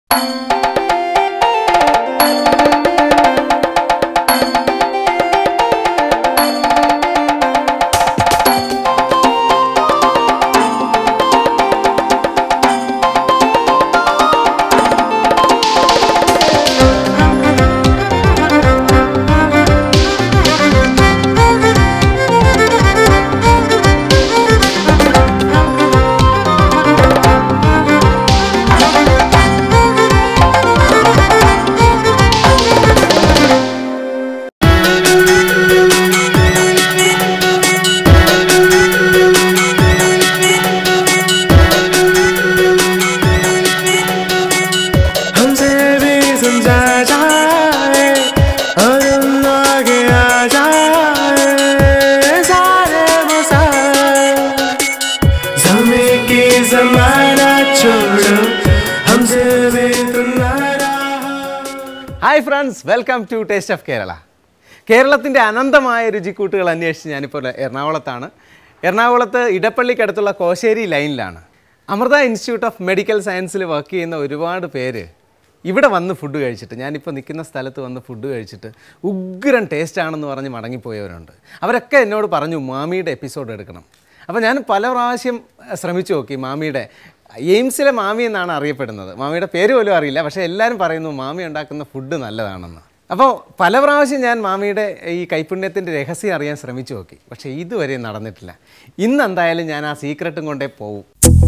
Hi friends, welcome to Taste of Kerala. കേരളത്തിൻ്റെ അനന്തമായ രുചിക്കൂട്ടുകൾ അന്വേഷിച്ച് ഞാനിപ്പോൾ എറണാകുളത്താണ്. എറണാകുളത്ത് ഇടപ്പള്ളിക്കടുത്തുള്ള കോശേരി ലൈനിലാണ്. അമൃത ഇൻസ്റ്റിറ്റ്യൂട്ട് ഓഫ് മെഡിക്കൽ സയൻസിൽ വർക്ക് ചെയ്യുന്ന ഒരുപാട് പേര് ഇവിടെ വന്ന് ഫുഡ് കഴിച്ചിട്ട്, ഞാനിപ്പോൾ നിൽക്കുന്ന സ്ഥലത്ത് വന്ന് ഫുഡ് കഴിച്ചിട്ട് ഉഗ്രൻ ടേസ്റ്റ് ആണെന്ന് പറഞ്ഞ് മടങ്ങിപ്പോയവരുണ്ട്. അവരൊക്കെ എന്നോട് പറഞ്ഞു മാമിയുടെ എപ്പിസോഡ് എടുക്കണം. അപ്പോൾ ഞാൻ പല പ്രാവശ്യം ശ്രമിച്ചു നോക്കി. മാമിയുടെ എയിംസിലെ മാമി എന്നാണ് അറിയപ്പെടുന്നത്. മാമിയുടെ പേര് പോലും അറിയില്ല, പക്ഷേ എല്ലാവരും പറയുന്നു മാമി ഉണ്ടാക്കുന്ന ഫുഡ് നല്ലതാണെന്ന്. അപ്പോൾ പല പ്രാവശ്യം ഞാൻ മാമിയുടെ ഈ കൈപുണ്യത്തിൻ്റെ രഹസ്യം അറിയാൻ ശ്രമിച്ചു നോക്കി, പക്ഷേ ഇതുവരെ നടന്നിട്ടില്ല. ഇന്ന് എന്തായാലും ഞാൻ ആ സീക്രട്ടും കൊണ്ടേ പോവും.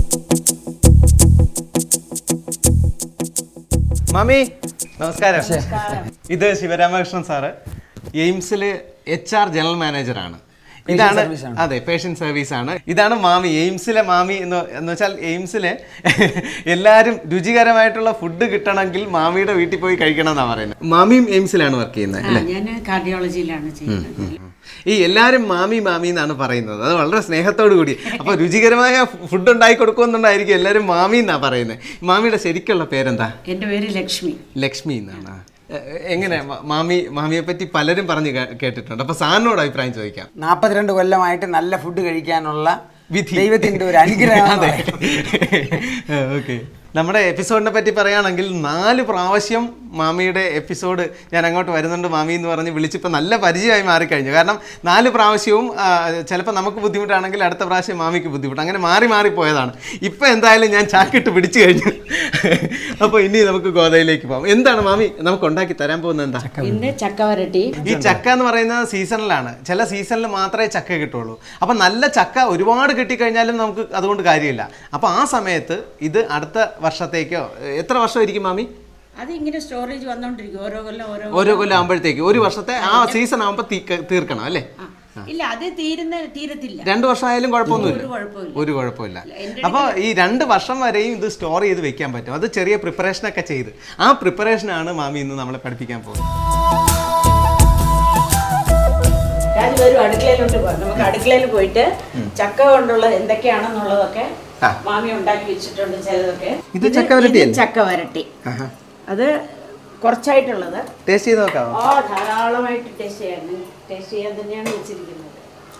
മാമി നമസ്കാരം. ഇത് ശിവരാമകൃഷ്ണൻ സാറ്, എയിംസിൽ HR ജനറൽ മാനേജറാണ്. ഇതാണ്, അതെ, പേഷ്യൻ്റ് സർവീസ് ആണ്. ഇതാണ് മാമി, എയിംസിലെ മാമി എന്ന് വെച്ചാൽ എയിംസിലെ എല്ലാവരും രുചികരമായിട്ടുള്ള ഫുഡ് കിട്ടണമെങ്കിൽ മാമിയുടെ വീട്ടിൽ പോയി കഴിക്കണം എന്നാണ് പറയുന്നത്. മാമിയും എയിംസിലാണ് വർക്ക് ചെയ്യുന്നത് അല്ലേ? ഞാൻ കാർഡിയോളജിയിലാണ് ചെയ്യുന്നത്. ഈ എല്ലാവരും മാമി മാമി എന്നാണ് പറയുന്നത്, അത് വളരെ സ്നേഹത്തോടു കൂടി. അപ്പോൾ രുചികരമായ ഫുഡ് ഉണ്ടാക്കി കൊടുക്കുമെന്നുണ്ടായിരിക്കും എല്ലാവരും മാമി എന്നാണ് പറയുന്നത്. മാമിയുടെ ശരിക്കുള്ള പേരെന്താ? എൻ്റെ പേര് ലക്ഷ്മി. ലക്ഷ്മി എന്നാണ്. എങ്ങനെ മാമിയെ പറ്റി പലരും പറഞ്ഞു കേട്ടിട്ടുണ്ട്. അപ്പൊ സാറിനോട് അഭിപ്രായം ചോദിക്കാം. 42 കൊല്ലമായിട്ട് നല്ല ഫുഡ് കഴിക്കാനുള്ള ദൈവത്തിന്റെ ഒരു അനുഗ്രഹം. ഓക്കെ, നമ്മുടെ എപ്പിസോഡിനെ പറ്റി പറയുകയാണെങ്കിൽ 4 പ്രാവശ്യം മാമിയുടെ എപ്പിസോഡ് ഞാൻ അങ്ങോട്ട് വരുന്നുണ്ട് മാമി എന്ന് പറഞ്ഞ് വിളിച്ചിപ്പോൾ നല്ല പരിചയമായി മാറിക്കഴിഞ്ഞു. കാരണം 4 പ്രാവശ്യവും ചിലപ്പോൾ നമുക്ക് ബുദ്ധിമുട്ടാണെങ്കിൽ അടുത്ത പ്രാവശ്യം മാമിക്ക് ബുദ്ധിമുട്ട്, അങ്ങനെ മാറി പോയതാണ്. ഇപ്പം എന്തായാലും ഞാൻ ചാക്കിട്ട് പിടിച്ചു കഴിഞ്ഞു. അപ്പോൾ ഇനി നമുക്ക് ഗോതയിലേക്ക് പോകാം. എന്താണ് മാമി നമുക്ക് ഉണ്ടാക്കി തരാൻ പോകുന്നത്? എന്താ? ഇന്ന് ചക്ക വരട്ടി. ഈ ചക്ക എന്ന് പറയുന്നത് സീസണിലാണ്, ചില സീസണിൽ മാത്രമേ ചക്ക കിട്ടുള്ളൂ. അപ്പം നല്ല ചക്ക ഒരുപാട് കിട്ടിക്കഴിഞ്ഞാലും നമുക്ക് അതുകൊണ്ട് കാര്യമില്ല. അപ്പോൾ ആ സമയത്ത് ഇത് അടുത്ത വർഷത്തേക്കോ, എത്ര വർഷം ഇരിക്കും മാമി? അത് ഇങ്ങനെ സ്റ്റോറേജ് വന്നോണ്ടിരിക്കും, ഓരോ കൊല്ലം ആകുമ്പോഴത്തേക്ക്. ഒരു വർഷത്തെ ആ സീസൺ ആകുമ്പോൾ തീർക്കണം അല്ലേ? ഇല്ല, അത് തീരത്തില്ല. 2 വർഷമായാലും കുഴപ്പമൊന്നുമില്ല, ഒരു കുഴപ്പമില്ല. അപ്പോൾ ഈ 2 വർഷം വരെയും ഇത് സ്റ്റോർ ചെയ്ത് വെക്കാൻ പറ്റും. അത് ചെറിയ പ്രിപ്പറേഷനൊക്കെ ചെയ്ത്, ആ പ്രിപ്പറേഷനാണ് മാമി ഇന്ന് നമ്മളെ പഠിപ്പിക്കാൻ പോകുന്നത്. അടുക്കളയിലോട്ട് പോകാം. നമുക്ക് അടുക്കളയിൽ പോയിട്ട് ചക്ക കൊണ്ടുള്ള എന്തൊക്കെയാണെന്നുള്ളതൊക്കെ മാമി ഉണ്ടാക്കി വെച്ചിട്ടുണ്ട്. ചിലതൊക്കെ ഇത് ചക്ക വരട്ടി. അത് കുറച്ചായിട്ടുള്ളത് ടേസ്റ്റ് ചെയ്ത് നോക്കാം. ധാരാളമായിട്ട് ടേസ്റ്റ് ചെയ്യാൻ തന്നെയാണ് വെച്ചിരിക്കുന്നത്.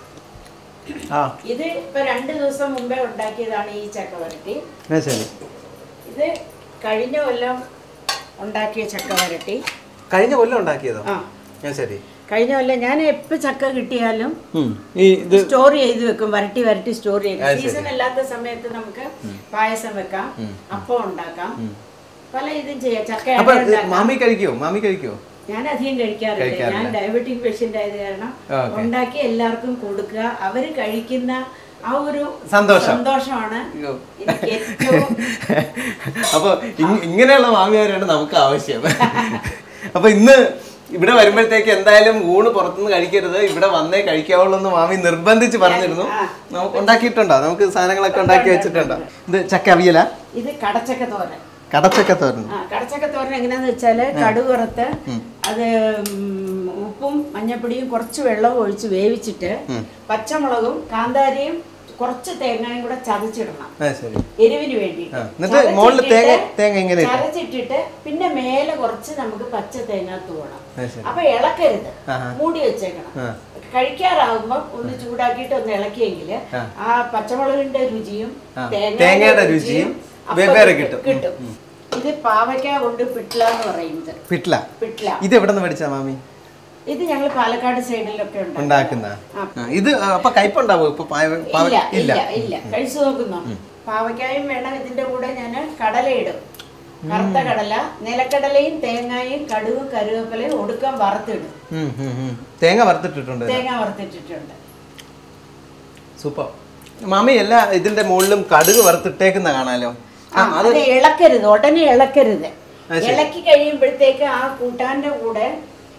ഇത് ഇപ്പൊ 2 ദിവസം മുമ്പേ ഉണ്ടാക്കിയതാണ് ഈ ചക്ക വരട്ടി. ഇത് കഴിഞ്ഞ കൊല്ലം ഉണ്ടാക്കിയ ചക്ക വരട്ടി. കഴിഞ്ഞ കൊല്ലം ഉണ്ടാക്കിയതോ? ശരി. കഴിഞ്ഞ കൊല്ലം ഞാൻ എപ്പോ ചക്ക കിട്ടിയാലും സ്റ്റോർ ചെയ്ത് വെക്കും, വരട്ടി സ്റ്റോർ ചെയ്യും. സീസൺ അല്ലാത്ത സമയത്ത് നമുക്ക് പായസം വെക്കാം, അപ്പം ഉണ്ടാക്കാം, പല ഇതും ചെയ്യാം. ചക്ക മാമി കഴിക്കോ? ഞാൻ അധികം കഴിക്കാറില്ല. ഞാൻ ഡയബറ്റിക് പേഷ്യന്റ് ആയത് കാരണം ഉണ്ടാക്കി എല്ലാവർക്കും കൊടുക്കുക. അവര് കഴിക്കുന്ന ആ ഒരു സന്തോഷമാണ് എനിക്ക് ഏറ്റവും. അപ്പൊ ഇങ്ങനെയുള്ള മാമിയാരാണ് നമുക്ക് ആവശ്യം. അപ്പൊ ഇന്ന് ഇവിടെ വരുമ്പോഴത്തേക്ക് എന്തായാലും ഊണ് പുറത്തുനിന്ന് കഴിക്കരുത്, ഇവിടെ വന്നേ കഴിക്കാവുള്ളൂ എന്ന് മാമി നിർബന്ധിച്ച് പറഞ്ഞിരുന്നു. നമുക്ക് ഉണ്ടാക്കിയിട്ടുണ്ടോ? നമുക്ക് സാധനങ്ങളൊക്കെ ഉണ്ടാക്കി വെച്ചിട്ടുണ്ടോ? ഇത് ചക്ക അവിയല? ഇത് കടച്ചക്ക തോരൻ. കടച്ചക്ക തോരൻ എങ്ങനെയാന്ന് വെച്ചാല് കടുക് വറുത്ത് അത് ഉപ്പും മഞ്ഞപ്പൊടിയും കുറച്ച് വെള്ളവും ഒഴിച്ച് വേവിച്ചിട്ട് പച്ചമുളകും കാന്താരിയും കുറച്ച് തേങ്ങയും കൂടെ ചതച്ചിടണം എരിവിന് വേണ്ടിയിട്ട്. ചതച്ചിട്ടിട്ട് പിന്നെ മേലെ കുറച്ച് നമുക്ക് പച്ച തേങ്ങ തൂവണം. അപ്പൊ ഇളക്കരുത്, മൂടി വെച്ചേക്കണം. കഴിക്കാറാകുമ്പോ ഒന്ന് ചൂടാക്കിയിട്ട് ഒന്ന് ഇളക്കിയെങ്കിൽ ആ പച്ചമുളകിന്റെ രുചിയും തേങ്ങയുടെ രുചിയും കിട്ടും. ഇത് പാവയ്ക്ക കൊണ്ട് പിട്ല എന്ന് പറയുന്നത്. പിട്ല. ഇത് എവിടെ നിന്ന് പഠിച്ചാ മാമി? ഇത് ഞങ്ങൾ പാലക്കാട് സൈഡിലൊക്കെ ഉണ്ടാക്കുന്ന. ഇത് അപ്പൊ കയ്പുണ്ടാവോ? ഇല്ല ഇല്ല, കഴിച്ചു നോക്കുന്നു. പാവയ്ക്കായും വേണം. ഇതിന്റെ കൂടെ ഞാൻ കടലയിടും. കറുത്ത കടല, നിലക്കടലയും തേങ്ങയും കടുകും കരുവേപ്പിലയും ഒടുക്കം വറുത്തിടും. തേങ്ങ വറുത്തിട്ടിട്ടുണ്ട്. സൂപ്പർ. മാമി എല്ലാ ഇതിന്റെ മുകളിലും കടുക് വറുത്തിട്ടേക്കുന്ന കാണാലോ. അത് ഇളക്കരുത്, ഉടനെ ഇളക്കരുത്. ഇളക്കി കഴിയുമ്പോഴത്തേക്ക് ആ കൂട്ടാന്റെ കൂടെ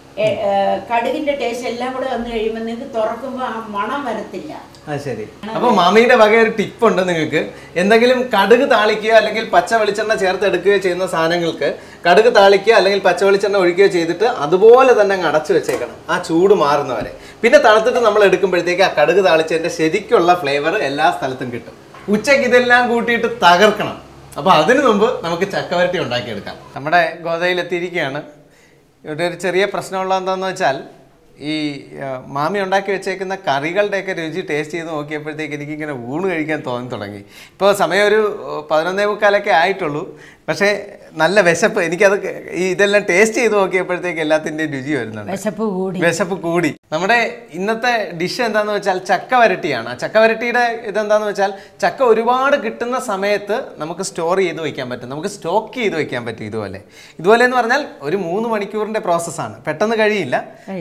കടുകിന്റെ ടേസ്റ്റ് എല്ലാം കൂടെ വന്നു കഴിയുമ്പോൾ നിങ്ങൾക്ക് തുറക്കുമ്പോൾ ആ മണം വരത്തില്ല. ശരി. അപ്പൊ മാമിയുടെ വക ഒരു ടിപ്പ് ഉണ്ട് നിങ്ങൾക്ക്. എന്തെങ്കിലും കടുക് താളിക്കുകയോ അല്ലെങ്കിൽ പച്ച വെളിച്ചെണ്ണ ചേർത്ത് എടുക്കുകയോ ചെയ്യുന്ന സാധനങ്ങൾക്ക് കടുക് താളിക്കുക അല്ലെങ്കിൽ പച്ച വെളിച്ചെണ്ണ ഒഴിക്കുകയോ ചെയ്തിട്ട് അതുപോലെ തന്നെ അങ്ങ് അടച്ചു വെച്ചേക്കണം, ആ ചൂട് മാറുന്നവരെ. പിന്നെ തണുത്തിട്ട് നമ്മൾ എടുക്കുമ്പോഴത്തേക്ക് ആ കടുക് താളിച്ചതിന്റെ ശരിക്കുള്ള ഫ്ലേവർ എല്ലാ സ്ഥലത്തും കിട്ടും. ഉച്ചയ്ക്ക് ഇതെല്ലാം കൂട്ടിയിട്ട് തകർക്കണം. അപ്പൊ അതിനു മുമ്പ് നമുക്ക് ചക്കവരട്ടി ഉണ്ടാക്കിയെടുക്കാം. നമ്മുടെ ഗോതയിലെത്തിയിരിക്കുകയാണ്. ഇവിടെ ഒരു ചെറിയ പ്രശ്നമുള്ള എന്താണെന്ന് വെച്ചാൽ ഈ മാമി ഉണ്ടാക്കി വെച്ചേക്കുന്ന കറികളുടെയൊക്കെ രുചി ടേസ്റ്റ് ചെയ്ത് നോക്കിയപ്പോഴത്തേക്ക് എനിക്കിങ്ങനെ ഊണ് കഴിക്കാൻ തോന്നി തുടങ്ങി. ഇപ്പോൾ സമയം ഒരു 11:45 ആയിട്ടുള്ളൂ. പക്ഷേ നല്ല വിശപ്പ്. എനിക്കത് ഇതെല്ലാം ടേസ്റ്റ് ചെയ്ത് നോക്കിയപ്പോഴത്തേക്ക് എല്ലാത്തിൻ്റെയും രുചി വരുന്നുണ്ട്. വിശപ്പ് കൂടി. നമ്മുടെ ഇന്നത്തെ ഡിഷ് എന്താണെന്ന് വെച്ചാൽ ചക്ക വരട്ടിയാണ്. ചക്ക വരട്ടിയുടെ ഇതെന്താണെന്ന് വെച്ചാൽ ചക്ക ഒരുപാട് കിട്ടുന്ന സമയത്ത് നമുക്ക് സ്റ്റോർ ചെയ്ത് വയ്ക്കാൻ പറ്റും, നമുക്ക് സ്റ്റോക്ക് ചെയ്ത് വയ്ക്കാൻ പറ്റും. ഇതുപോലെ എന്ന് പറഞ്ഞാൽ ഒരു 3 മണിക്കൂറിൻ്റെ പ്രോസസ്സാണ്. പെട്ടെന്ന് കഴിയില്ല.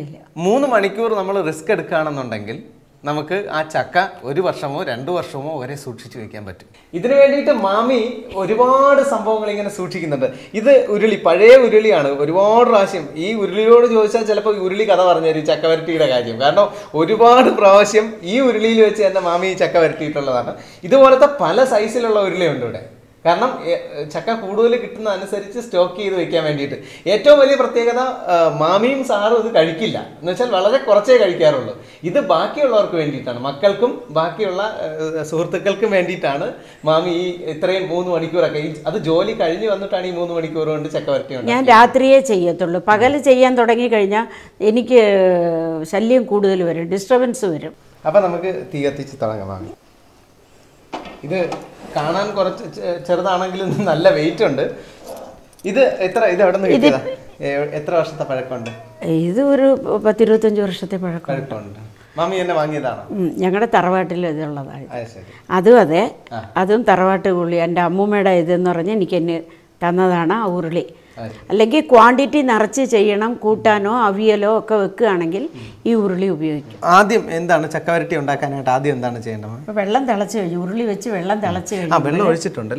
3 മണിക്കൂർ നമ്മൾ റിസ്ക് എടുക്കുകയാണെന്നുണ്ടെങ്കിൽ നമുക്ക് ആ ചക്ക 1 വർഷമോ 2 വർഷമോ വരെ സൂക്ഷിച്ചു വെക്കാൻ പറ്റും. ഇതിനു വേണ്ടിയിട്ട് മാമി ഒരുപാട് സംഭവങ്ങൾ ഇങ്ങനെ സൂക്ഷിക്കുന്നുണ്ട്. ഇത് ഉരുളി, പഴയ ഉരുളിയാണ്. ഒരുപാട് പ്രാവശ്യം ഈ ഉരുളിയോട് ചോദിച്ചാൽ ചിലപ്പോൾ ഉരുളി കഥ പറഞ്ഞു തരും ചക്കവരട്ടിയുടെ കാര്യം. കാരണം ഒരുപാട് പ്രാവശ്യം ഈ ഉരുളിയിൽ വെച്ച് തന്നെ മാമി ചക്ക വരട്ടിയിട്ടുള്ളതാണ്. ഇതുപോലത്തെ പല സൈസിലുള്ള ഉരുളിയുണ്ട് ഇവിടെ. കാരണം ചക്ക കൂടുതൽ കിട്ടുന്ന അനുസരിച്ച് സ്റ്റോക്ക് ചെയ്ത് വെക്കാൻ വേണ്ടിയിട്ട്. ഏറ്റവും വലിയ പ്രത്യേകത മാമിയും സാറും ഇത് കഴിക്കില്ല. എന്ന് വെച്ചാൽ വളരെ കുറച്ചേ കഴിക്കാറുള്ളൂ. ഇത് ബാക്കിയുള്ളവർക്ക് വേണ്ടിയിട്ടാണ്, മക്കൾക്കും ബാക്കിയുള്ള സുഹൃത്തുക്കൾക്കും വേണ്ടിയിട്ടാണ് മാമി ഈ ഇത്രയും 3 മണിക്കൂറൊക്കെ. അത് ജോലി കഴിഞ്ഞ് വന്നിട്ടാണ് ഈ 3 മണിക്കൂർ കൊണ്ട് ചക്ക വരട്ടി. ഞാൻ രാത്രിയേ ചെയ്യത്തുള്ളൂ. പകൽ ചെയ്യാൻ തുടങ്ങി കഴിഞ്ഞാൽ എനിക്ക് ശല്യം കൂടുതൽ വരും, ഡിസ്റ്റർബൻസ് വരും. അപ്പം നമുക്ക് തീ കത്തിച്ച് തുടങ്ങാം. മാമി ഇത് കാണാൻ കുറച്ച് ചെറുതാണെങ്കിലും നല്ല വെയിറ്റ് ഉണ്ട്. ഇത് എവിടെ നിന്ന് കിട്ടിയതാ? എത്ര വർഷത്തെ പഴക്കമുണ്ട്? ഇത് ഒരു 10-25 വർഷത്തെ പഴക്കമുണ്ട്. മാമി എന്നെ വാങ്ങിയതാണ്. ഞങ്ങളുടെ തറവാട്ടിൽ ഇതുള്ളതാണ്. അതും അതെ, അതും തറവാട്ട് ഉള്ളി. എൻ്റെ അമ്മൂമ്മയുടെ ഇതെന്ന് പറഞ്ഞാൽ എനിക്ക് എന്നെ തന്നതാണ് ആ ഉരുളി. അല്ലെങ്കിൽ ക്വാണ്ടിറ്റി നിറച്ച് ചെയ്യണം, കൂട്ടാനോ അവിയലോ ഒക്കെ വെക്കുകയാണെങ്കിൽ ഈ ഉരുളി ഉപയോഗിക്കും. ആദ്യം എന്താണ് ചക്കവരട്ടി ഉണ്ടാക്കാനായിട്ട് ആദ്യം എന്താണ് ചെയ്യേണ്ടത്? വെള്ളം തിളച്ച് കഴിഞ്ഞു, ഉരുളി വെച്ച് വെള്ളം തിളച്ച് കഴിഞ്ഞു. വെള്ളം ഒഴിച്ചിട്ടുണ്ട്.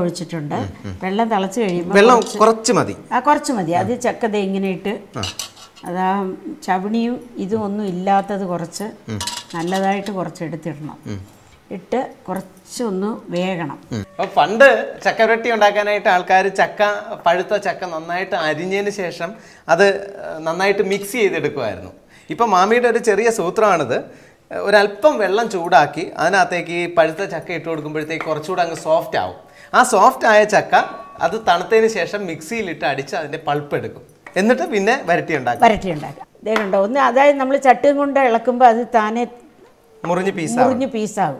വെള്ളം തിളച്ച് കഴിയുമ്പോൾ വെള്ളം കുറച്ച് മതി. അത് ചക്ക ഇങ്ങനെ ഇട്ട് അതാ ചവിണിയും ഇതും ഒന്നും ഇല്ലാത്തത് കുറച്ച് നല്ലതായിട്ട് കുറച്ച് എടുത്തിടണം. ഇട്ട് കുറച്ചൊന്ന് വേകണം. അപ്പോൾ പണ്ട് ചക്കവരട്ടി ഉണ്ടാക്കാനായിട്ട് ആൾക്കാർ പഴുത്ത ചക്ക നന്നായിട്ട് അരിഞ്ഞതിന് ശേഷം അത് നന്നായിട്ട് മിക്സ് ചെയ്തെടുക്കുമായിരുന്നു. ഇപ്പം മാമിയുടെ ഒരു ചെറിയ സൂത്രമാണിത്. ഒരല്പം വെള്ളം ചൂടാക്കി അതിനകത്തേക്ക് ഈ പഴുത്ത ചക്ക ഇട്ട് കൊടുക്കുമ്പോഴത്തേക്ക് കുറച്ചുകൂടെ അങ്ങ് സോഫ്റ്റ് ആവും. ആ സോഫ്റ്റ് ആയ ചക്ക അത് തണുത്തതിന് ശേഷം മിക്സിയിലിട്ട് അടിച്ച് അതിൻ്റെ പൾപ്പ് എടുക്കും. എന്നിട്ട് പിന്നെ വരട്ടി ഉണ്ടാക്കാം. ഇതേണ്ടോ ഒന്ന്, അതായത് നമ്മൾ ചട്ടിയും കൊണ്ട് ഇളക്കുമ്പോൾ അത് താനെ മുറിഞ്ഞ് പീസാകും.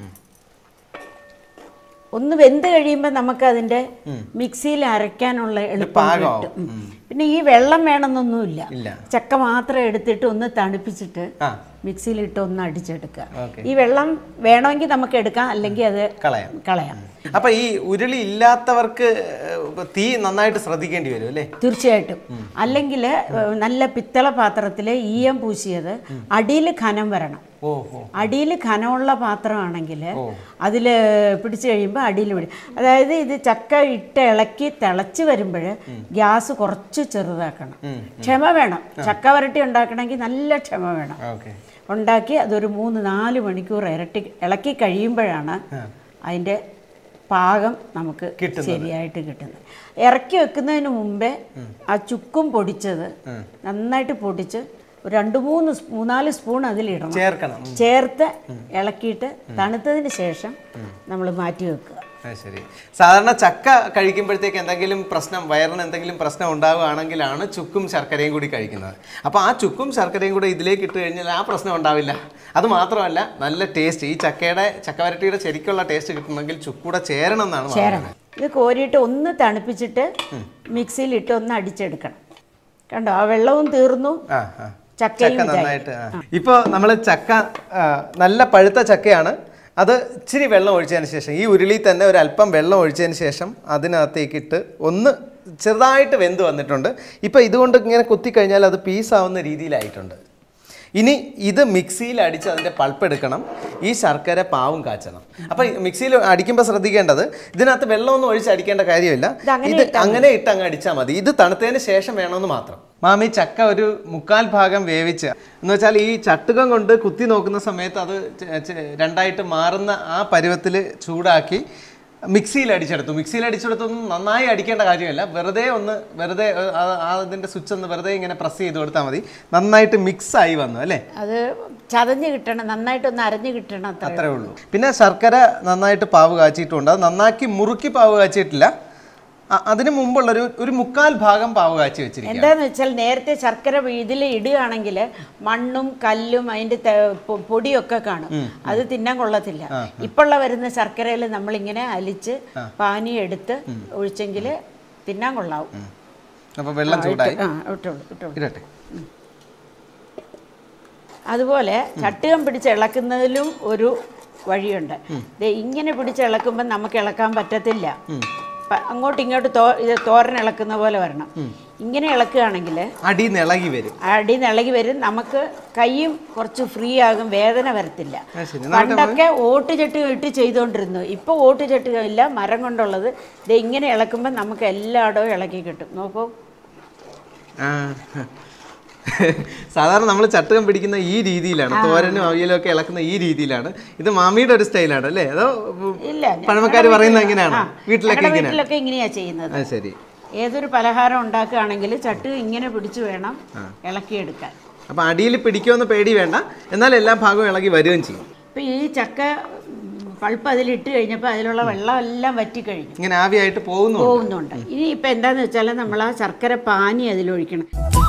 ഒന്ന് വെന്ത് കഴിയുമ്പോൾ നമുക്ക് അതിൻ്റെ മിക്സിയിൽ അരയ്ക്കാനുള്ള എളുപ്പം കിട്ടും. പിന്നെ ഈ വെള്ളം വേണമെന്നൊന്നുമില്ല. ചക്ക മാത്രം എടുത്തിട്ട് ഒന്ന് തണുപ്പിച്ചിട്ട് മിക്സിയിലിട്ട് ഒന്ന് അടിച്ചെടുക്കുക. ഈ വെള്ളം വേണമെങ്കിൽ നമുക്ക് എടുക്കാം, അല്ലെങ്കിൽ അത് കളയാം. അപ്പൊ ഈ ഉരുളി ഇല്ലാത്തവർക്ക് തീ നന്നായിട്ട് ശ്രദ്ധിക്കേണ്ടി വരും അല്ലേ? തീർച്ചയായിട്ടും. അല്ലെങ്കിൽ നല്ല പിത്തള പാത്രത്തിൽ ഈയം പൂശിയത് അടിയിൽ ഖനം വരണം. അടിയിൽ ഖനമുള്ള പാത്രമാണെങ്കിൽ അതിൽ പിടിച്ചു കഴിയുമ്പോൾ അടിയിൽ പിടി. അതായത് ഇത് ചക്ക ഇട്ട് ഇളക്കി തിളച്ച് വരുമ്പോൾ ഗ്യാസ് കുറച്ച് ചെറുതാക്കണം. ക്ഷമ വേണം. ചക്ക വരട്ടി ഉണ്ടാക്കണമെങ്കിൽ നല്ല ക്ഷമ വേണം. ഉണ്ടാക്കി അതൊരു 3-4 മണിക്കൂർ ഇളക്കി കഴിയുമ്പോഴാണ് അതിൻ്റെ പാകം നമുക്ക് ശരിയായിട്ട് കിട്ടുന്നത്. ഇറക്കി വെക്കുന്നതിന് മുമ്പേ ആ ചുക്കും പൊടിച്ചത് നന്നായിട്ട് പൊടിച്ച് 2-3-4 സ്പൂൺ അതിലിടണം, ചേർത്ത് ഇളക്കിയിട്ട് തണുത്തതിന് ശേഷം നമ്മൾ മാറ്റി വെക്കുക. ശരി. സാധാരണ ചക്ക കഴിക്കുമ്പോഴത്തേക്ക് എന്തെങ്കിലും പ്രശ്നം, വയറിന് എന്തെങ്കിലും പ്രശ്നം ഉണ്ടാവുകയാണെങ്കിലാണ് ചുക്കും ശർക്കരയും കൂടി കഴിക്കുന്നത്. അപ്പോൾ ആ ചുക്കും ശർക്കരയും കൂടി ഇതിലേക്ക് ഇട്ട് കഴിഞ്ഞാൽ ആ പ്രശ്നം ഉണ്ടാവില്ല. അത് മാത്രമല്ല നല്ല ടേസ്റ്റ്. ഈ ചക്കവരട്ടിയുടെ ശരിക്കുള്ള ടേസ്റ്റ് കിട്ടണമെങ്കിൽ ചുക്കൂടെ ചേരണം എന്നാണ് പറയുന്നത്. ഇത് കോരിയിട്ട് ഒന്ന് തണുപ്പിച്ചിട്ട് മിക്സിയിലിട്ട് ഒന്ന് അടിച്ചെടുക്കണം. കണ്ടോ, ആ വെള്ളവും തീർന്നു, ചക്കയും നന്നായിട്ട്. ഇപ്പോൾ നമ്മൾ ചക്ക നല്ല പഴുത്ത ചക്കയാണ്. അത് ഇച്ചിരി വെള്ളം ഒഴിച്ചതിന് ശേഷം ഈ ഉരുളി തന്നെ ഒരു അല്പം വെള്ളം ഒഴിച്ചതിന് ശേഷം അതിനകത്തേക്കിട്ട് ഒന്ന് ചെറുതായിട്ട് വെന്ത് വന്നിട്ടുണ്ട്. ഇപ്പോൾ ഇതുകൊണ്ട് ഇങ്ങനെ കുത്തിക്കഴിഞ്ഞാൽ അത് പീസാവുന്ന രീതിയിലായിട്ടുണ്ട്. ഇനി ഇത് മിക്സിയിൽ അടിച്ച് അതിൻ്റെ പൾപ്പ് എടുക്കണം. ഈ ശർക്കര പാവും കാച്ചണം. അപ്പോൾ മിക്സിയിൽ അടിക്കുമ്പോൾ ശ്രദ്ധിക്കേണ്ടത് ഇതിനകത്ത് വെള്ളമൊന്നും ഒഴിച്ച് അടിക്കേണ്ട കാര്യമില്ല. ഇത് അങ്ങനെ ഇട്ട് അങ്ങ് അടിച്ചാൽ മതി. ഇത് തണുത്തതിന് ശേഷം വേണമെന്ന് മാത്രം. മാമി ചക്ക ഒരു 1/4 ഭാഗം വേവിച്ച് എന്ന് വെച്ചാൽ ഈ ചട്ടുകം കൊണ്ട് കുത്തി നോക്കുന്ന സമയത്ത് അത് രണ്ടായിട്ട് മാറുന്ന ആ പരുവത്തിൽ ചൂടാക്കി മിക്സിയിൽ അടിച്ചെടുത്തൊന്നും നന്നായി അടിക്കേണ്ട കാര്യമില്ല. വെറുതെ അതിൻ്റെ സ്വിച്ച് ഒന്ന് വെറുതെ ഇങ്ങനെ പ്രസ് ചെയ്ത് കൊടുത്താൽ മതി. നന്നായിട്ട് മിക്സ് ആയി വന്നു അല്ലേ? അത് ചതഞ്ഞ് കിട്ടണം, നന്നായിട്ടൊന്ന് അരഞ്ഞ് കിട്ടണം, അത്രേ ഉള്ളൂ. പിന്നെ ശർക്കര നന്നായിട്ട് പാവ് കാച്ചിട്ടുണ്ട്. അത് നന്നാക്കി മുറുക്കി പാവ് കാച്ചിട്ടില്ല. അതിന് മുമ്പുള്ള ഒരു 1/4 ഭാഗം പാവ് കാച്ചി വെച്ചിരിക്കും. എന്താന്ന് വെച്ചാൽ നേരത്തെ ശർക്കര ഇതിൽ ഇടുകയാണെങ്കിൽ മണ്ണും കല്ലും അതിന്റെ പൊടിയൊക്കെ കാണും, അത് തിന്നാൻ കൊള്ളത്തില്ല. ഇപ്പോഴുള്ള വരുന്ന ശർക്കരയിൽ നമ്മളിങ്ങനെ അലിച്ച് പാനി എടുത്ത് ഒഴിച്ചെങ്കിൽ തിന്നാൻ കൊള്ളാവും. അപ്പൊ വെള്ളം ചൂടായി ഇടട്ടെ. അതുപോലെ ചട്ടുകം പിടിച്ച് ഇളക്കുന്നതിലും ഒരു വഴിയുണ്ട്. ഇങ്ങനെ പിടിച്ച് ഇളക്കുമ്പോൾ നമുക്ക് ഇളക്കാൻ പറ്റത്തില്ല. അങ്ങോട്ടും ഇങ്ങോട്ട് തോരൻ ഇളക്കുന്ന പോലെ വരണം. ഇങ്ങനെ ഇളക്കുകയാണെങ്കിൽ അടി നിളകി വരും. നമുക്ക് കൈയും കുറച്ച് ഫ്രീ ആകും, വേദന വരത്തില്ല. പണ്ടൊക്കെ ഓട്ടുചട്ടി ഇട്ട് ചെയ്തുകൊണ്ടിരുന്നു. ഇപ്പോൾ ഓട്ടുചട്ടി ഇല്ല, മരം കൊണ്ടുള്ളത്. ഇത് ഇങ്ങനെ ഇളക്കുമ്പോൾ നമുക്ക് എല്ലായിടവും ഇളക്കി കിട്ടും. നോക്കൂ, സാധാരണ നമ്മൾ ചട്ടുകം പിടിക്കുന്ന ഈ രീതിയിലാണ്, തോരനും അവിയലും ഒക്കെ ഇളക്കുന്ന ഈ രീതിയിലാണ്. ഇത് മാമിയുടെ ഒരു സ്റ്റൈലാണ് അല്ലേ? അതോ പഴമക്കാർ പറയുന്നത് എങ്ങനെയാണ്? വീട്ടിലൊക്കെ ഇങ്ങനെയാ ചെയ്യുന്നത്. ശരി. ഏതൊരു പലഹാരം ഉണ്ടാക്കുകയാണെങ്കിൽ ചട്ടുകം ഇങ്ങനെ പിടിച്ചു വേണം ഇളക്കിയെടുക്കാൻ. അപ്പൊ അടിയിൽ പിടിക്കുമെന്ന് പേടി വേണ്ട, എന്നാൽ എല്ലാ ഭാഗവും ഇളകി വരികയും ചെയ്യും. ഇപ്പൊ ഈ ചക്ക പൾപ്പ് അതിലിട്ട് കഴിഞ്ഞപ്പോൾ അതിലുള്ള വെള്ളം എല്ലാം വറ്റിക്കഴിഞ്ഞു, ഇങ്ങനെ ആവിയായിട്ട് പോകുന്നുണ്ട്. ഇനി ഇപ്പൊ എന്താന്ന് വെച്ചാൽ നമ്മൾ ആ ശർക്കര പാനി അതിലൊഴിക്കണം.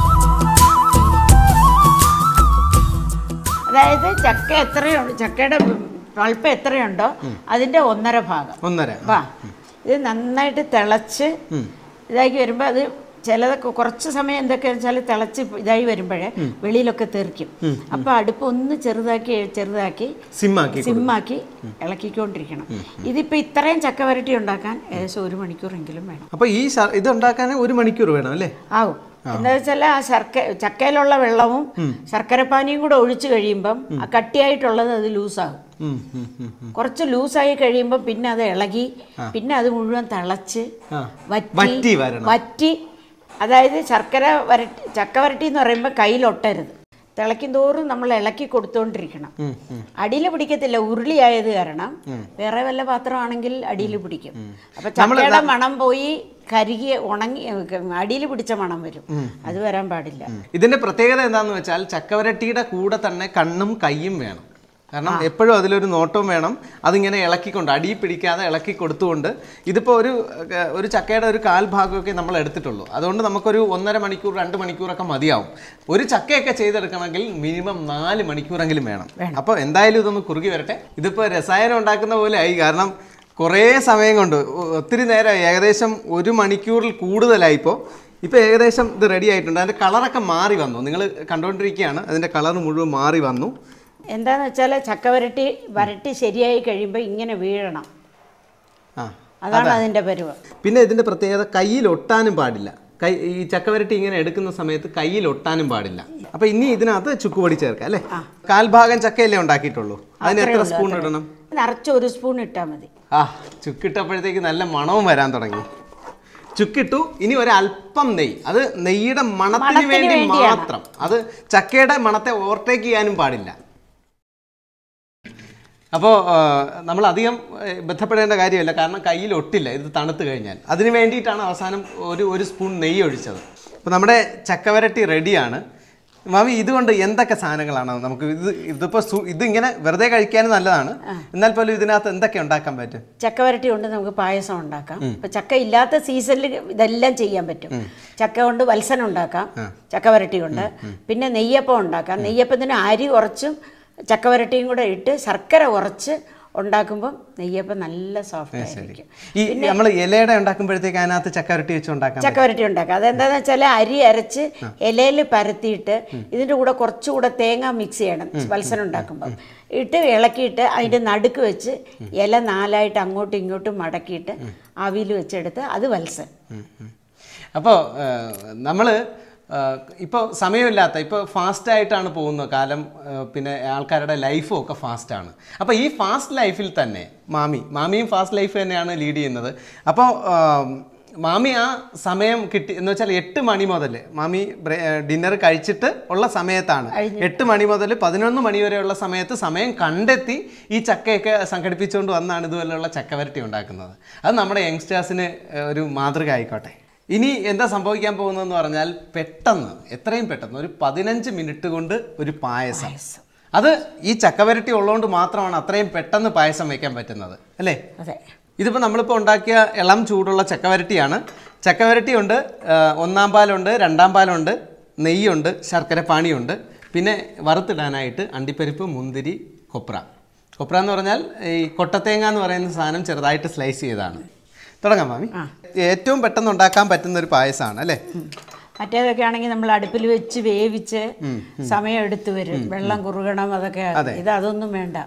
അതായത് ചക്ക എത്രയുണ്ട്, ചക്കയുടെ പൾപ്പ് എത്രയുണ്ടോ അതിന്റെ 1/2 ഭാഗം. ഇത് നന്നായിട്ട് തിളച്ച് ഇതാക്കി വരുമ്പോൾ അത് ചിലതൊക്കെ കുറച്ച് സമയം എന്തൊക്കെയാണെന്ന് വെച്ചാൽ തിളച്ച് ഇതായി വരുമ്പോഴേ വെളിയിലൊക്കെ തെറിക്കും. അപ്പോൾ അടുപ്പ് ഒന്ന് ചെറുതാക്കി സിമ്മാക്കി ഇളക്കിക്കൊണ്ടിരിക്കണം. ഇതിപ്പോൾ ഇത്രയും ചക്ക വരട്ടി ഉണ്ടാക്കാൻ ഏകദേശം 1 മണിക്കൂറെങ്കിലും വേണം. അപ്പോൾ ഈ ഇത് ഉണ്ടാക്കാൻ 1 മണിക്കൂർ വേണം അല്ലേ? ആവും. എന്താ വെച്ചാൽ ആ ചക്കയിലുള്ള വെള്ളവും ശർക്കരപ്പാനിയും കൂടെ ഒഴിച്ചു കഴിയുമ്പം ആ കട്ടിയായിട്ടുള്ളത് അത് ലൂസാകും. കുറച്ച് ലൂസായി കഴിയുമ്പോൾ പിന്നെ അത് ഇളകി പിന്നെ അത് മുഴുവൻ തിളച്ച് വറ്റി. അതായത് ചക്ക വരട്ടി എന്ന് പറയുമ്പോൾ കയ്യിലൊട്ടരുത്. തിളയ്ക്കും തോറും നമ്മൾ ഇളക്കി കൊടുത്തോണ്ടിരിക്കണം. അടിയിൽ പിടിക്കത്തില്ല, ഉരുളിയായത് കാരണം. വേറെ വല്ല പാത്രമാണെങ്കിൽ അടിയിൽ പിടിക്കും. അപ്പൊ ചക്കയുടെ മണം പോയി കരുകി ഉണങ്ങി അടിയിൽ പിടിച്ച മണം വരും. അത് വരാൻ പാടില്ല. ഇതിന്റെ പ്രത്യേകത എന്താന്ന് വെച്ചാൽ ചക്കവരട്ടിയുടെ കൂടെ തന്നെ കണ്ണും കൈയും വേണം. കാരണം എപ്പോഴും അതിലൊരു നോട്ടവും വേണം. അതിങ്ങനെ ഇളക്കിക്കൊണ്ട് അടിയിൽ പിടിക്കാതെ ഇളക്കി കൊടുത്തുകൊണ്ട് ഇതിപ്പോൾ ഒരു ചക്കയുടെ ഒരു 1/4 ഭാഗമൊക്കെ നമ്മൾ എടുത്തിട്ടുള്ളൂ. അതുകൊണ്ട് നമുക്കൊരു 1.5 മണിക്കൂർ 2 മണിക്കൂറൊക്കെ മതിയാവും. ഒരു ചക്കയൊക്കെ ചെയ്തെടുക്കണമെങ്കിൽ മിനിമം 4 മണിക്കൂറെങ്കിലും വേണം. അപ്പോൾ എന്തായാലും ഇതൊന്ന് കുറുകി വരട്ടെ. ഇതിപ്പോൾ രസായനം ഉണ്ടാക്കുന്ന പോലെ ആയി. കാരണം കുറേ സമയം കൊണ്ട് ഒത്തിരി നേരം, ഏകദേശം 1 മണിക്കൂറിൽ കൂടുതലായിപ്പോൾ. ഇപ്പോൾ ഏകദേശം ഇത് റെഡി ആയിട്ടുണ്ട്. അതിൻ്റെ കളറൊക്കെ മാറി വന്നു. നിങ്ങൾ കണ്ടുകൊണ്ടിരിക്കുകയാണ്, അതിൻ്റെ കളർ മുഴുവൻ മാറി വന്നു. എന്താന്ന് വെച്ചാൽ ചക്ക വരട്ടി ശരിയായി കഴിയുമ്പോൾ ഇങ്ങനെ വീഴണം. അതാണ് അതിൻ്റെ പരുവം. പിന്നെ ഇതിൻ്റെ പ്രത്യേകത കയ്യിൽ ഒട്ടാനും പാടില്ല. ഈ ചക്കവരട്ടി ഇങ്ങനെ എടുക്കുന്ന സമയത്ത് കയ്യിൽ ഒട്ടാനും പാടില്ല. അപ്പോൾ ഇനി ഇതിനകത്ത് ചുക്കുപൊടി ചേർക്കാം അല്ലേ? 1/4 ഭാഗം ചക്കയല്ലേ ഉണ്ടാക്കിയിട്ടുള്ളൂ. അതിന് എത്ര സ്പൂൺ ഇടണം? നിറച്ച് 1 സ്പൂൺ ഇട്ടാൽ മതി. ചുക്കിട്ടപ്പോഴത്തേക്ക് നല്ല മണവും വരാൻ തുടങ്ങി. ചുക്കിട്ടു. ഇനി ഒരല്പം നെയ്യ്, അത് നെയ്യുടെ മണത്തിന് വേണ്ടി മാത്രം. അത് ചക്കയുടെ മണത്തെ ഓവർടേക്ക് ചെയ്യാനും പാടില്ല. അപ്പോൾ നമ്മൾ അധികം ബന്ധപ്പെടേണ്ട കാര്യമില്ല, കാരണം കയ്യിൽ ഒട്ടില്ല ഇത് തണുത്ത് കഴിഞ്ഞാൽ. അതിന് വേണ്ടിയിട്ടാണ് അവസാനം ഒരു സ്പൂൺ നെയ്യ് ഒഴിച്ചത്. അപ്പോൾ നമ്മുടെ ചക്കവരട്ടി റെഡിയാണ്. മാമി, ഇതുകൊണ്ട് എന്തൊക്കെ സാധനങ്ങളാണ് നമുക്ക് ഇതിപ്പോൾ ഇതിങ്ങനെ വെറുതെ കഴിക്കാനും നല്ലതാണ്, എന്നാൽ പോലും ഇതിനകത്ത് എന്തൊക്കെ ഉണ്ടാക്കാൻ പറ്റും? ചക്കവരട്ടി കൊണ്ട് നമുക്ക് പായസം ഉണ്ടാക്കാം. ഇപ്പം ചക്ക ഇല്ലാത്ത സീസണിൽ ഇതെല്ലാം ചെയ്യാൻ പറ്റും. ചക്ക കൊണ്ട് വത്സനം ഉണ്ടാക്കാം, ചക്കവരട്ടി കൊണ്ട്. പിന്നെ നെയ്യപ്പം ഉണ്ടാക്കാം. നെയ്യപ്പത്തിന് അരി കുറച്ചും ചക്കവരട്ടിയും കൂടെ ഇട്ട് ശർക്കര കുറച്ച് ഉണ്ടാക്കുമ്പോൾ നെയ്യപ്പം നല്ല സോഫ്റ്റ് ആയിരിക്കും. ഈ നമ്മൾ ഇലയുടെ ഉണ്ടാക്കുമ്പോഴത്തേക്ക് അതിനകത്ത് ചക്കവരട്ടി വെച്ച് ഉണ്ടാക്കാം. ചക്കവരട്ടി ഉണ്ടാക്കാം. അതെന്താണെന്ന് വെച്ചാൽ അരി അരച്ച് ഇലയിൽ പരത്തിയിട്ട് ഇതിൻ്റെ കൂടെ കുറച്ചുകൂടെ തേങ്ങ മിക്സ് ചെയ്യണം വത്സനം ഉണ്ടാക്കുമ്പോൾ. ഇട്ട് ഇളക്കിയിട്ട് അതിൻ്റെ നടുക്ക് വെച്ച് ഇല 4ആയിട്ട് അങ്ങോട്ടും ഇങ്ങോട്ടും മടക്കിയിട്ട് ആവിയിൽ വെച്ചെടുത്ത് അത് വത്സൻ. അപ്പോൾ നമ്മൾ ഇപ്പോൾ സമയമില്ലാത്ത, ഇപ്പോൾ ഫാസ്റ്റായിട്ടാണ് പോകുന്നത് കാലം, പിന്നെ ആൾക്കാരുടെ ലൈഫും ഒക്കെ ഫാസ്റ്റാണ്. അപ്പോൾ ഈ ഫാസ്റ്റ് ലൈഫിൽ തന്നെ മാമിയും ഫാസ്റ്റ് ലൈഫ് തന്നെയാണ് ലീഡ് ചെയ്യുന്നത്. അപ്പോൾ മാമി ആ സമയം കിട്ടി എന്ന് വെച്ചാൽ 8 മണി മുതൽ മാമി ഡിന്നർ കഴിച്ചിട്ട് ഉള്ള സമയത്താണ് 8 മണി മുതൽ 11 മണി വരെയുള്ള സമയത്ത് സമയം കണ്ടെത്തി ഈ ചക്കയൊക്കെ സംഘടിപ്പിച്ചുകൊണ്ട് വന്നാണ് ഇതുപോലെയുള്ള ചക്കവരട്ടി ഉണ്ടാക്കുന്നത്. അത് നമ്മുടെ യങ്സ്റ്റേഴ്സിന് ഒരു മാതൃക ആയിക്കോട്ടെ. ഇനി എന്താ സംഭവിക്കാൻ പോകുന്നതെന്ന് പറഞ്ഞാൽ പെട്ടെന്ന്, എത്രയും പെട്ടെന്ന് ഒരു 15 മിനിറ്റ് കൊണ്ട് ഒരു പായസം. അത് ഈ ചക്കവരട്ടി ഉള്ളതുകൊണ്ട് മാത്രമാണ് അത്രയും പെട്ടെന്ന് പായസം വയ്ക്കാൻ പറ്റുന്നത്, അല്ലേ? അതെ. ഇതിപ്പോൾ നമ്മളിപ്പോൾ ഉണ്ടാക്കിയ ഇളം ചൂടുള്ള ചക്കവരട്ടിയാണ്. ചക്കവരട്ടിയുണ്ട്, 1-ാം പാലുണ്ട്, 2-ാം പാലുണ്ട്, നെയ്യുണ്ട്, ശർക്കര പാനിയുണ്ട്, പിന്നെ വറുത്തിടാനായിട്ട് അണ്ടിപ്പരിപ്പ്, മുന്തിരി, കൊപ്ര എന്ന് പറഞ്ഞാൽ ഈ കൊട്ടത്തേങ്ങ എന്ന് പറയുന്ന സാധനം ചെറുതായിട്ട് സ്ലൈസ് ചെയ്തതാണ്. തുടങ്ങാം മാമി. ഏറ്റവും പെട്ടെന്ന് ഉണ്ടാക്കാൻ പറ്റുന്ന ഒരു പായസമാണ്, അല്ലേ? മറ്റേതൊക്കെ ആണെങ്കിൽ നമ്മൾ അടുപ്പിൽ വെച്ച് വേവിച്ച് സമയം എടുത്തു വരും, വെള്ളം കുറുകണം, അതൊക്കെ. ഇത് അതൊന്നും വേണ്ട.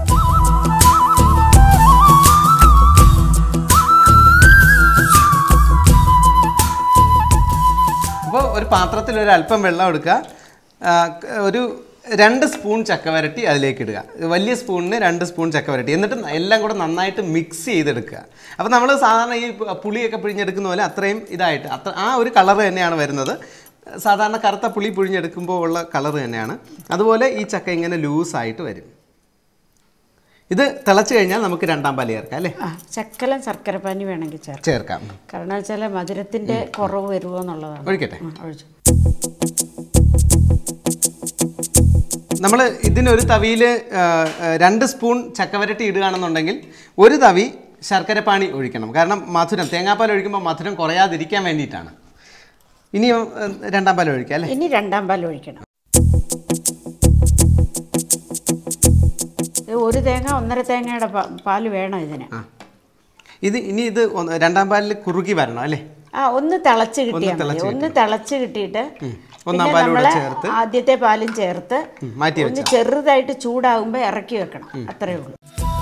അപ്പോൾ ഒരു പാത്രത്തിൽ ഒരു അല്പം വെള്ളം എടുക്കുക, ഒരു 2 സ്പൂൺ ചക്കവരട്ടി അതിലേക്ക് ഇടുക. വലിയ സ്പൂണിന് 2 സ്പൂൺ ചക്കവരട്ടി, എന്നിട്ട് എല്ലാം കൂടെ നന്നായിട്ട് മിക്സ് ചെയ്തെടുക്കുക. അപ്പോൾ നമ്മൾ സാധാരണ ഈ പുളിയൊക്കെ പിഴിഞ്ഞെടുക്കുന്ന പോലെ അത്രയും ഇതായിട്ട് ആ ഒരു കളർ തന്നെയാണ് വരുന്നത്. സാധാരണ കറുത്ത പുളി പിഴിഞ്ഞെടുക്കുമ്പോൾ ഉള്ള കളർ തന്നെയാണ്. അതുപോലെ ഈ ചക്ക ഇങ്ങനെ ലൂസായിട്ട് വരും. ഇത് തിളച്ച് കഴിഞ്ഞാൽ നമുക്ക് 2-ാം പാല് ചേർക്കാം, അല്ലേ? ചക്കലം ശർക്കരപ്പാനി വേണമെങ്കിൽ ചേർക്കാം. കാരണം വെച്ചാൽ മധുരത്തിൻ്റെ കുറവ് വരുമോ എന്നുള്ളതാണ്. ഒഴിക്കട്ടെ. നമ്മൾ ഇതിനൊരു തവിയിൽ 2 സ്പൂൺ ചക്കവരട്ടി ഇടുകയാണെന്നുണ്ടെങ്കിൽ ഒരു തവി ശർക്കരപ്പാനി ഒഴിക്കണം. കാരണം മധുരം, തേങ്ങാപ്പാൽ ഒഴിക്കുമ്പോൾ മധുരം കുറയാതിരിക്കാൻ വേണ്ടിയിട്ടാണ്. ഇനി 2-ാം പാൽ ഒഴിക്കാം, അല്ലേ? ഇനി 2-ാം പാൽ ഒഴിക്കണം. ഒരു തേങ്ങ 1.5 തേങ്ങയുടെ പാല് വേണം ഇതിന്. ഇനി ഇത് 2-ാം പാലിൽ കുറുകി വരണം, അല്ലേ? ഒന്ന് തിളച്ച് കിട്ടിയാൽ മതി. ഒന്ന് തിളച്ച് കിട്ടിയിട്ട് ആദ്യത്തെ പാലും ചേർത്ത് ഒന്ന് ചെറുതായിട്ട് ചൂടാകുമ്പോൾ ഇറക്കി വെക്കണം. അത്രയേ ഉള്ളൂ.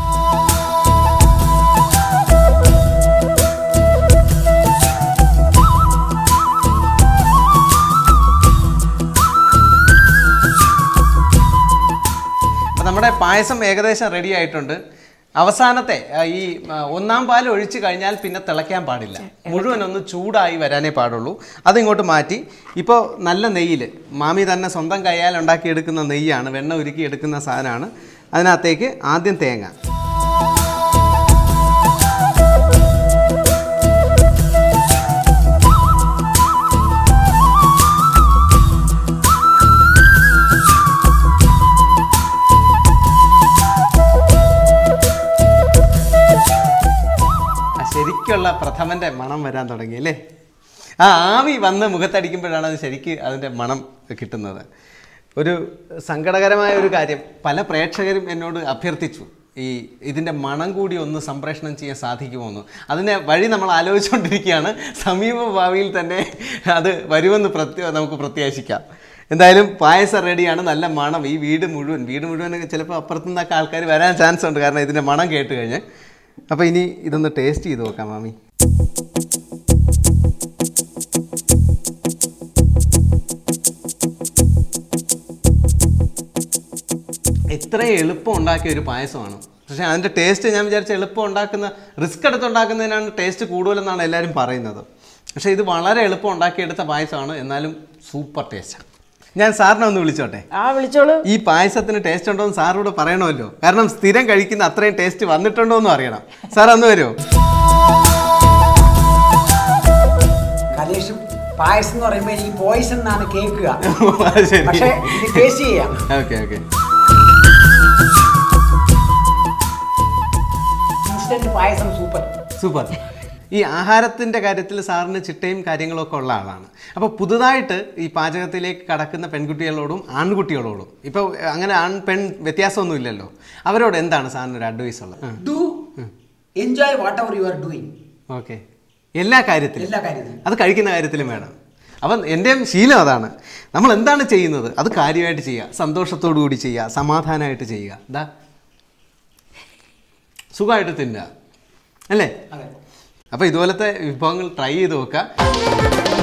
നമ്മുടെ പായസം ഏകദേശം റെഡി ആയിട്ടുണ്ട്. അവസാനത്തെ ഈ 1-ാം പാൽ ഒഴിച്ച് കഴിഞ്ഞാൽ പിന്നെ തിളയ്ക്കാൻ പാടില്ല, മുഴുവൻ ഒന്ന് ചൂടായി വരാനേ പാടുള്ളൂ. അതിങ്ങോട്ട് മാറ്റി ഇപ്പോൾ നല്ല നെയ്യിൽ, മാമി തന്നെ സ്വന്തം കയ്യാൽ ഉണ്ടാക്കിയെടുക്കുന്ന നെയ്യാണ്, വെണ്ണ ഉരുക്കി എടുക്കുന്ന സാധനമാണ്. അതിനകത്തേക്ക് ആദ്യം തേങ്ങ, ശരിക്കുള്ള പ്രഥമൻ്റെ മണം വരാൻ തുടങ്ങി, അല്ലേ? ആ ആവി വന്ന് മുഖത്തടിക്കുമ്പോഴാണ് അത് ശരിക്ക് അതിൻ്റെ മണം കിട്ടുന്നത്. ഒരു സങ്കടകരമായ ഒരു കാര്യം, പല പ്രേക്ഷകരും എന്നോട് അഭ്യർത്ഥിച്ചു ഇതിൻ്റെ മണം കൂടി ഒന്ന് സംപ്രേഷണം ചെയ്യാൻ സാധിക്കുമോ എന്ന്. അതിനെ വഴി നമ്മൾ ആലോചിച്ചുകൊണ്ടിരിക്കുകയാണ്. സമീപ ഭാവിയിൽ തന്നെ അത് വരുമെന്ന് നമുക്ക് പ്രത്യാശിക്കാം. എന്തായാലും പായസം റെഡിയാണ്, നല്ല മണം. ഈ വീട് മുഴുവൻ ചിലപ്പോൾ അപ്പുറത്തുനിന്നൊക്കെ ആൾക്കാർ വരാൻ ചാൻസ് ഉണ്ട്, കാരണം ഇതിൻ്റെ മണം കേട്ട് കഴിഞ്ഞ്. അപ്പോൾ ഇനി ഇതൊന്ന് ടേസ്റ്റ് ചെയ്ത് നോക്കാം മാമി. ഇത്രയും എളുപ്പം ഉണ്ടാക്കിയ ഒരു പായസമാണ്. പക്ഷേ അതിൻ്റെ ടേസ്റ്റ് ഞാൻ വിചാരിച്ച റിസ്ക് എടുത്തുണ്ടാക്കുന്നതിനാണ് ടേസ്റ്റ് കൂടുതലെന്നാണ് എല്ലാവരും പറയുന്നത്. പക്ഷേ ഇത് വളരെ എളുപ്പം ഉണ്ടാക്കിയെടുത്ത പായസമാണ്, എന്നാലും സൂപ്പർ ടേസ്റ്റാണ്. ഞാൻ സാറിനെ ഒന്ന് വിളിച്ചോട്ടെ? വിളിച്ചോളൂ. ഈ പായസത്തിന് ടേസ്റ്റ് ഉണ്ടോ എന്ന് സാറിനോട് പറയണമല്ലോ, കാരണം സ്ഥിരം കഴിക്കുന്ന അത്രയും ടേസ്റ്റ് വന്നിട്ടുണ്ടോ എന്ന് അറിയണം. സാർ അന്ന് വരുമോ? പായസം എന്ന് പറയുമ്പോൾ എനിക്ക് പോയിസൺ എന്നാണ് കേൾക്കുക. പക്ഷേ ഇത് ടേസ്റ്റ് ചെയ്യാം. ഓക്കെ. Instant payasam super. ഈ ആഹാരത്തിൻ്റെ കാര്യത്തിൽ സാറിന് ചിട്ടയും കാര്യങ്ങളൊക്കെ ഉള്ള ആളാണ്. അപ്പോൾ പുതുതായിട്ട് ഈ പാചകത്തിലേക്ക് കടക്കുന്ന പെൺകുട്ടികളോടും ആൺകുട്ടികളോടും ഇപ്പോൾ അങ്ങനെ ആൺ പെൺ വ്യത്യാസമൊന്നും ഇല്ലല്ലോ, അവരോട് എന്താണ് സാറിന് ഒരു അഡ്വൈസ് ഉള്ളത്? Do enjoy whatever you are doing. Okay, എല്ലാ കാര്യത്തിലും അത് കഴിക്കുന്ന കാര്യത്തിലും വേണം. അപ്പം എൻ്റെയും ശീലം അതാണ്, നമ്മൾ എന്താണ് ചെയ്യുന്നത് അത് കാര്യമായിട്ട് ചെയ്യുക, സന്തോഷത്തോടു കൂടി ചെയ്യുക, സമാധാനമായിട്ട് ചെയ്യുക, എന്താ സുഖമായിട്ട് തിന്നുക അല്ലേ. അപ്പോൾ ഇതുപോലത്തെ വിഭവങ്ങൾ ട്രൈ ചെയ്ത് നോക്കുക.